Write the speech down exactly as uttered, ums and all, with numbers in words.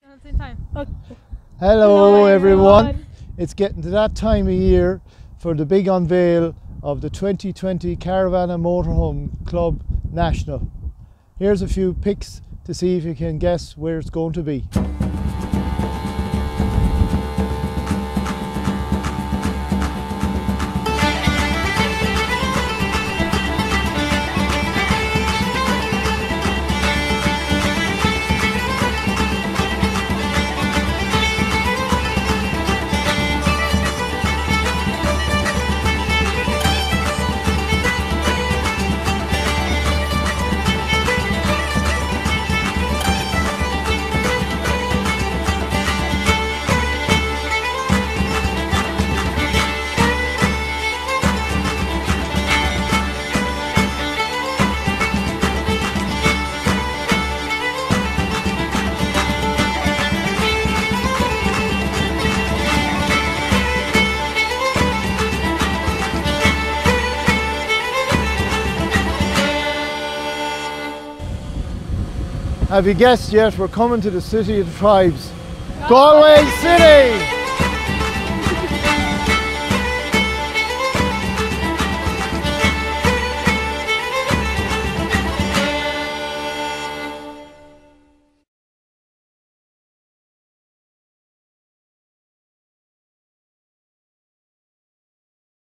At the same time. Okay. Hello, Hello everyone. everyone. It's getting to that time of year for the big unveil of the twenty twenty Caravan and Motorhome Club National. Here's a few pics to see if you can guess where it's going to be. Have you guessed yet? We're coming to the City of the Tribes, Galway City!